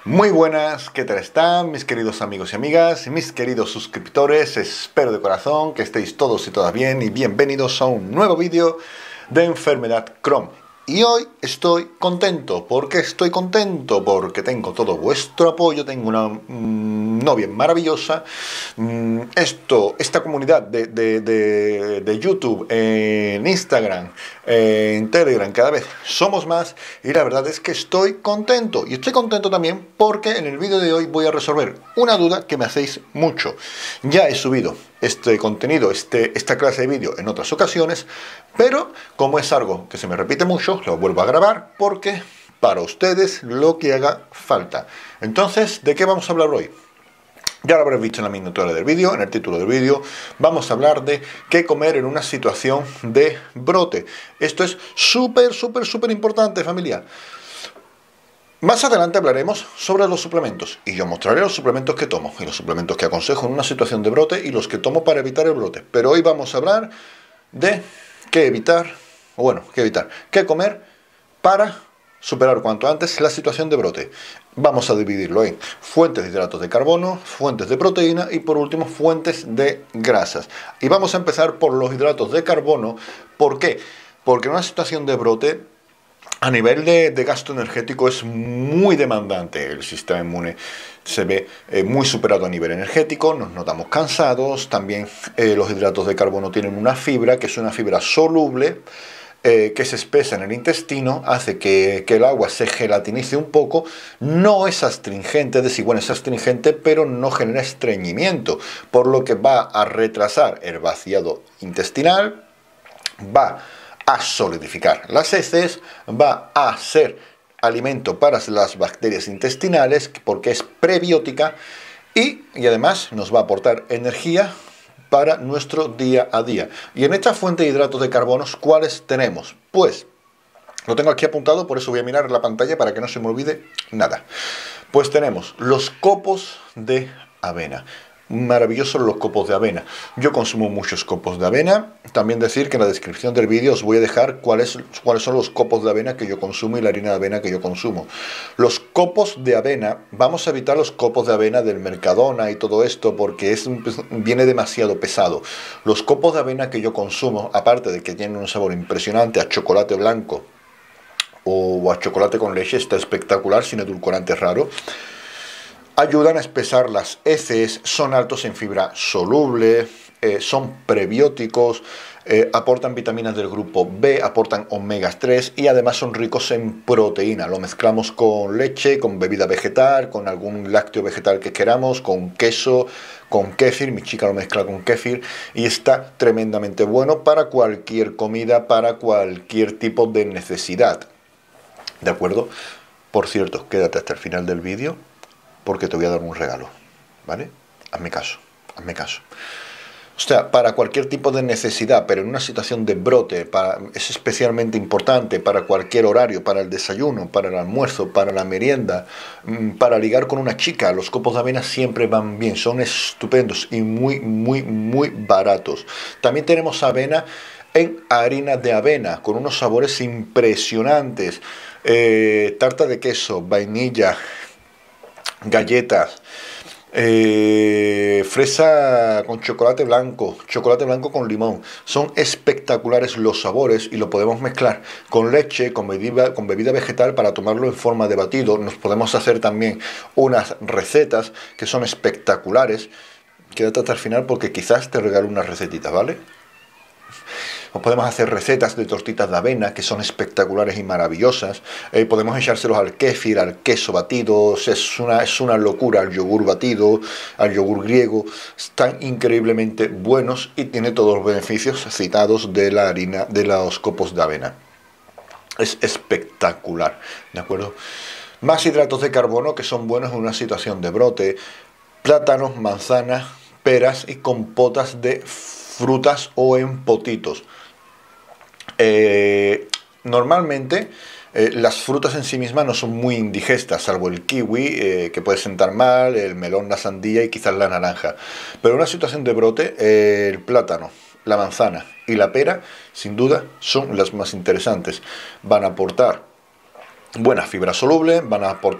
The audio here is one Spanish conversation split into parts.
Muy buenas, ¿qué tal están mis queridos amigos y amigas y mis queridos suscriptores? Espero de corazón que estéis todos y todas bien y bienvenidos a un nuevo vídeo de enfermedad Crohn. Y hoy estoy contento. ¿Por qué estoy contento? Porque tengo todo vuestro apoyo, tengo una novia maravillosa. Esta comunidad de YouTube, en Instagram, en Telegram, cada vez somos más y la verdad es que estoy contento. Y estoy contento también porque en el vídeo de hoy voy a resolver una duda que me hacéis mucho. Ya he subido este contenido, esta clase de vídeo en otras ocasiones, pero como es algo que se me repite mucho, lo vuelvo a grabar porque para ustedes lo que haga falta. Entonces, ¿de qué vamos a hablar hoy? Ya lo habréis visto en la miniatura del vídeo, en el título del vídeo. Vamos a hablar de qué comer en una situación de brote. Esto es súper importante, familia. Más adelante hablaremos sobre los suplementos y yo mostraré los suplementos que tomo y los suplementos que aconsejo en una situación de brote y los que tomo para evitar el brote. Pero hoy vamos a hablar de qué comer para superar cuanto antes la situación de brote. Vamos a dividirlo en fuentes de hidratos de carbono, fuentes de proteína y por último fuentes de grasas. Y vamos a empezar por los hidratos de carbono. ¿Por qué? Porque en una situación de brote, a nivel de gasto energético es muy demandante. El sistema inmune se ve muy superado a nivel energético, nos notamos cansados. También los hidratos de carbono tienen una fibra, que es una fibra soluble, que se espesa en el intestino, hace que el agua se gelatinice un poco. No es astringente, es astringente, pero no genera estreñimiento, por lo que va a retrasar el vaciado intestinal, va a solidificar las heces, va a ser alimento para las bacterias intestinales porque es prebiótica y además nos va a aportar energía para nuestro día a día. Y en esta fuente de hidratos de carbono, ¿cuáles tenemos? Pues lo tengo aquí apuntado, por eso voy a mirar la pantalla para que no se me olvide nada. Pues tenemos los copos de avena. Maravillosos los copos de avena. Yo consumo muchos copos de avena. También decir que en la descripción del vídeo os voy a dejar cuáles son los copos de avena que yo consumo y la harina de avena que yo consumo. Los copos de avena, vamos a evitar los copos de avena del Mercadona y todo esto porque viene demasiado pesado. Los copos de avena que yo consumo, aparte de que tienen un sabor impresionante a chocolate blanco o a chocolate con leche, está espectacular, sin edulcorante raro. Ayudan a espesar las heces, son altos en fibra soluble, son prebióticos, aportan vitaminas del grupo B, aportan omegas 3 y además son ricos en proteína. Lo mezclamos con leche, con bebida vegetal, con algún lácteo vegetal que queramos, con queso, con kéfir. Mi chica lo mezcla con kéfir y está tremendamente bueno para cualquier comida, para cualquier tipo de necesidad. ¿De acuerdo? Por cierto, quédate hasta el final del vídeo, porque te voy a dar un regalo, ¿vale? Hazme caso, hazme caso. O sea, para cualquier tipo de necesidad, pero en una situación de brote, es especialmente importante para cualquier horario, para el desayuno, para el almuerzo, para la merienda, para ligar con una chica. Los copos de avena siempre van bien, son estupendos y muy baratos. También tenemos avena en harina de avena, con unos sabores impresionantes. Tarta de queso, vainilla, galletas, fresa con chocolate blanco con limón. Son espectaculares los sabores y lo podemos mezclar con leche, con bebida vegetal para tomarlo en forma de batido. Nos podemos hacer también unas recetas que son espectaculares. Quédate hasta el final porque quizás te regalo unas recetitas, ¿vale? O podemos hacer recetas de tortitas de avena que son espectaculares y maravillosas. Podemos echárselos al kéfir, al queso batido. Es una locura. Al yogur batido, al yogur griego. Están increíblemente buenos y tiene todos los beneficios citados de la harina, de los copos de avena. Es espectacular, ¿de acuerdo? Más hidratos de carbono que son buenos en una situación de brote. Plátanos, manzanas, peras y compotas de frutas o en potitos. Normalmente las frutas en sí mismas no son muy indigestas, salvo el kiwi, que puede sentar mal, el melón, la sandía y quizás la naranja. Pero en una situación de brote, el plátano, la manzana y la pera, sin duda, son las más interesantes. Van a aportar buena fibra soluble, van a aportar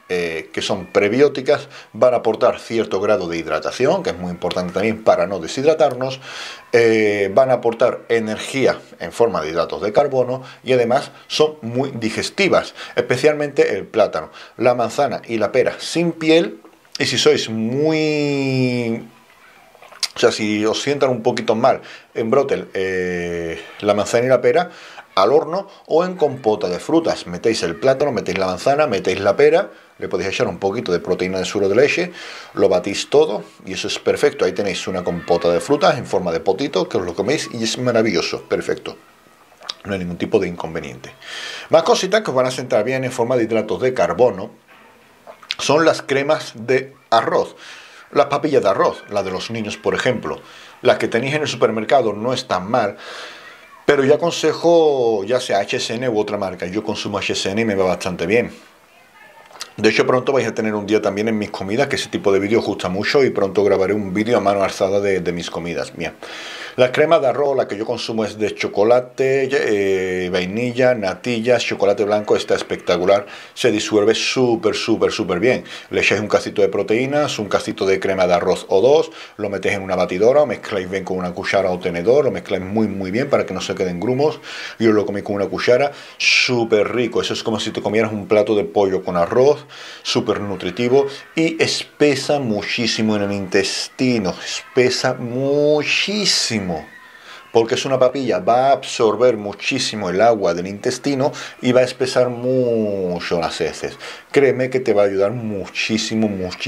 que son prebióticas, van a aportar cierto grado de hidratación, que es muy importante también para no deshidratarnos, van a aportar energía en forma de hidratos de carbono y además son muy digestivas, especialmente el plátano, la manzana y la pera sin piel. Y si sois muy... O sea, si os sientan un poquito mal en brote la manzana y la pera, al horno o en compota de frutas. Metéis el plátano, metéis la manzana, metéis la pera, le podéis echar un poquito de proteína de suero de leche, lo batís todo y eso es perfecto. Ahí tenéis una compota de frutas en forma de potito que os lo coméis y es maravilloso, perfecto. No hay ningún tipo de inconveniente. Más cositas que os van a sentar bien en forma de hidratos de carbono son las cremas de arroz. Las papillas de arroz, las de los niños, por ejemplo. Las que tenéis en el supermercado no están mal, pero yo aconsejo ya sea HSN u otra marca. Yo consumo HSN y me va bastante bien. De hecho, pronto vais a tener un día también en mis comidas, que ese tipo de vídeo os gusta mucho, y pronto grabaré un vídeo a mano alzada de mis comidas. Bien. La crema de arroz, la que yo consumo es de chocolate, vainilla, natillas, chocolate blanco, está espectacular. Se disuelve súper bien. Le echáis un cacito de proteínas, un cacito de crema de arroz o dos, lo metéis en una batidora, o mezcláis bien con una cuchara o tenedor, lo mezcláis muy bien para que no se queden grumos, y os lo coméis con una cuchara, súper rico. Eso es como si te comieras un plato de pollo con arroz, súper nutritivo y espesa muchísimo en el intestino, espesa muchísimo. Porque es una papilla, va a absorber muchísimo el agua del intestino y va a espesar mucho las heces. Créeme que te va a ayudar muchísimo.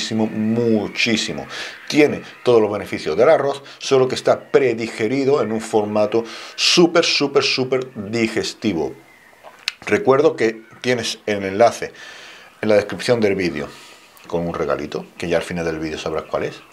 Tiene todos los beneficios del arroz, solo que está predigerido en un formato súper digestivo. Recuerdo que tienes el enlace en la descripción del vídeo con un regalito, que ya al final del vídeo sabrás cuál es.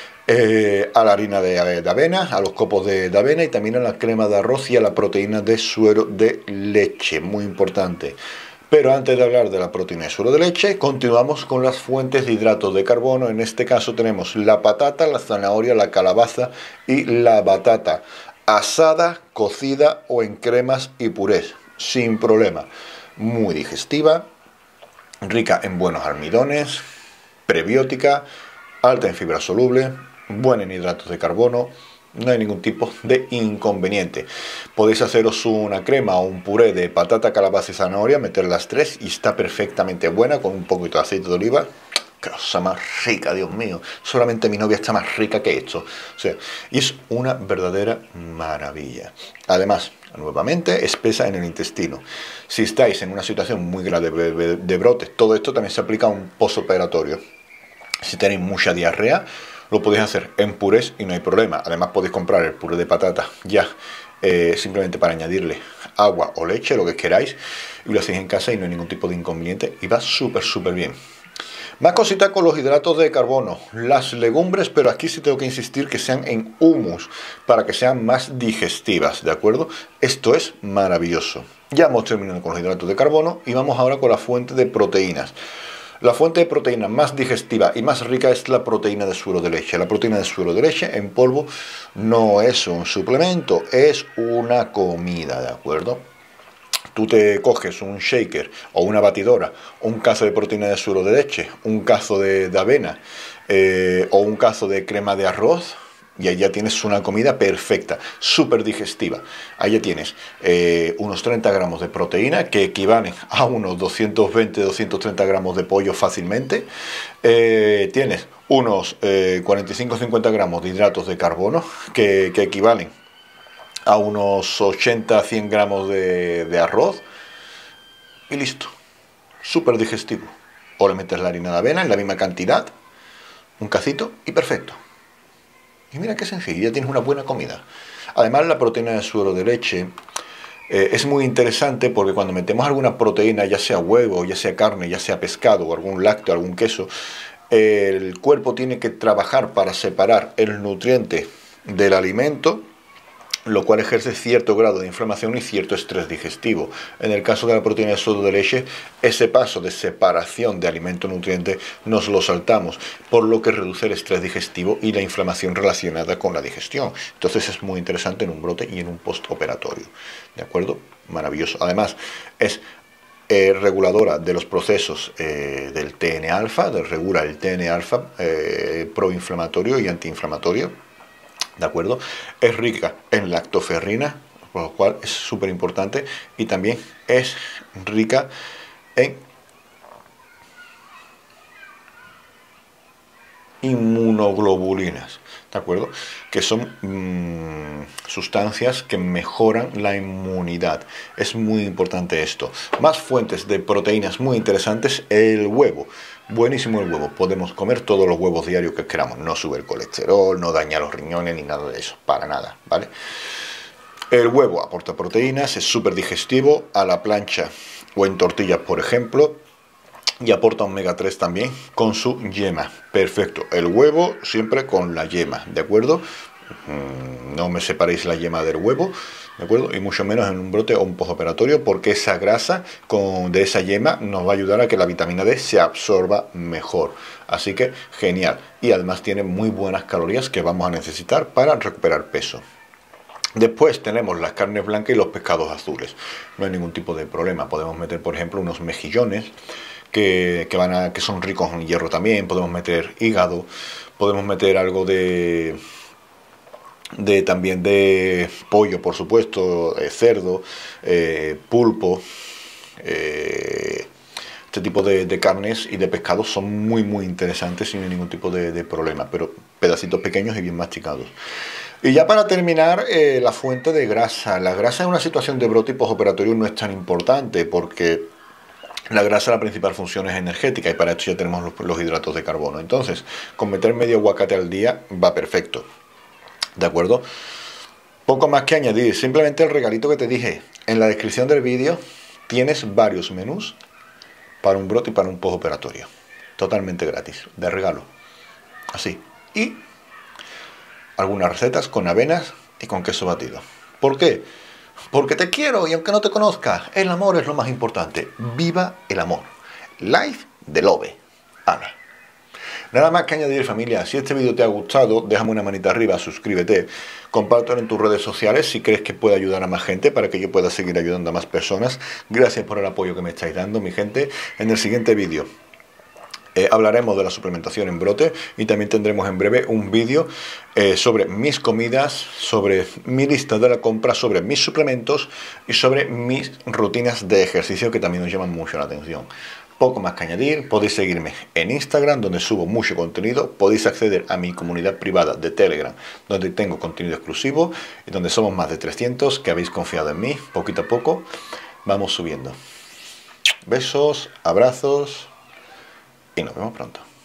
A la harina de avena, a los copos de avena y también a la crema de arroz y a la proteína de suero de leche, muy importante. Pero antes de hablar de la proteína de suero de leche, continuamos con las fuentes de hidratos de carbono. En este caso tenemos la patata, la zanahoria, la calabaza y la batata, asada, cocida o en cremas y purés, sin problema. Muy digestiva, rica en buenos almidones, prebiótica, alta en fibra soluble, buena en hidratos de carbono, no hay ningún tipo de inconveniente. Podéis haceros una crema o un puré de patata, calabaza y zanahoria, meter las tres y está perfectamente buena con un poquito de aceite de oliva. ¡Qué cosa más rica, Dios mío! Solamente mi novia está más rica que esto. O sea, y es una verdadera maravilla. Además, nuevamente, espesa en el intestino. Si estáis en una situación muy grave de brotes, todo esto también se aplica a un postoperatorio. Si tenéis mucha diarrea, lo podéis hacer en purés y no hay problema. Además podéis comprar el puré de patata ya simplemente para añadirle agua o leche, lo que queráis, y lo hacéis en casa y no hay ningún tipo de inconveniente y va súper bien. Más cositas con los hidratos de carbono, las legumbres, pero aquí sí tengo que insistir que sean en humus para que sean más digestivas, ¿de acuerdo? Esto es maravilloso. Ya hemos terminado con los hidratos de carbono y vamos ahora con la fuente de proteínas. La fuente de proteína más digestiva y más rica es la proteína de suero de leche. La proteína de suero de leche en polvo no es un suplemento, es una comida, ¿de acuerdo? Tú te coges un shaker o una batidora, un cazo de proteína de suero de leche, un cazo de avena o un cazo de crema de arroz, y ahí ya tienes una comida perfecta, súper digestiva. Ahí ya tienes unos 30 gramos de proteína que equivalen a unos 220-230 gramos de pollo fácilmente. Tienes unos 45-50 gramos de hidratos de carbono que equivalen a unos 80-100 gramos de arroz. Y listo, súper digestivo. O le metes la harina de avena en la misma cantidad, un cacito y perfecto. Y mira qué sencillo, ya tienes una buena comida. Además, la proteína de suero de leche es muy interesante porque cuando metemos alguna proteína, ya sea huevo, ya sea carne, ya sea pescado, o algún lácteo, algún queso, el cuerpo tiene que trabajar para separar el nutriente del alimento, lo cual ejerce cierto grado de inflamación y cierto estrés digestivo. En el caso de la proteína de suero de leche, ese paso de separación de alimento-nutriente nos lo saltamos, por lo que reduce el estrés digestivo y la inflamación relacionada con la digestión. Entonces es muy interesante en un brote y en un postoperatorio. ¿De acuerdo? Maravilloso. Además, es reguladora de los procesos del TNA-alfa, regula el TNA-alfa proinflamatorio y antiinflamatorio, ¿de acuerdo? Es rica en lactoferrina, por lo cual es súper importante, y también es rica en inmunoglobulinas, ¿de acuerdo? Que son sustancias que mejoran la inmunidad. Es muy importante esto. Más fuentes de proteínas muy interesantes: el huevo. Buenísimo el huevo. Podemos comer todos los huevos diarios que queramos. No sube el colesterol, no daña los riñones ni nada de eso. Para nada, ¿vale? El huevo aporta proteínas, es súper digestivo, a la plancha o en tortillas, por ejemplo. Y aporta omega 3 también con su yema. Perfecto. El huevo siempre con la yema, ¿de acuerdo? No me separéis la yema del huevo, ¿de acuerdo? Y mucho menos en un brote o un postoperatorio, porque esa grasa de esa yema nos va a ayudar a que la vitamina D se absorba mejor. Así que genial. Y además tiene muy buenas calorías que vamos a necesitar para recuperar peso. Después tenemos las carnes blancas y los pescados azules. No hay ningún tipo de problema. Podemos meter, por ejemplo, unos mejillones que son ricos en hierro también. Podemos meter hígado, podemos meter algo también de pollo, por supuesto, cerdo, pulpo. Este tipo de carnes y de pescados son muy interesantes sin ningún tipo de problema, pero pedacitos pequeños y bien masticados. Y ya para terminar, la fuente de grasa. La grasa en una situación de brote y postoperatorio no es tan importante, porque la grasa, la principal función es energética, y para esto ya tenemos los hidratos de carbono. Entonces, con meter medio aguacate al día va perfecto, ¿de acuerdo? Poco más que añadir, simplemente el regalito que te dije. En la descripción del vídeo tienes varios menús para un brote y para un postoperatorio, totalmente gratis, de regalo, así. Y algunas recetas con avenas y con queso batido. ¿Por qué? Porque te quiero, y aunque no te conozca, el amor es lo más importante. Viva el amor. Life de Love. Ana. Nada más que añadir, familia. Si este vídeo te ha gustado, déjame una manita arriba, suscríbete, compártelo en tus redes sociales si crees que puede ayudar a más gente, para que yo pueda seguir ayudando a más personas. Gracias por el apoyo que me estáis dando, mi gente. En el siguiente vídeo hablaremos de la suplementación en brote, y también tendremos en breve un vídeo sobre mis comidas, sobre mi lista de la compra, sobre mis suplementos y sobre mis rutinas de ejercicio, que también nos llaman mucho la atención. Poco más que añadir. Podéis seguirme en Instagram, donde subo mucho contenido. Podéis acceder a mi comunidad privada de Telegram, donde tengo contenido exclusivo y donde somos más de 300 que habéis confiado en mí. Poquito a poco vamos subiendo. Besos, abrazos y nos vemos pronto.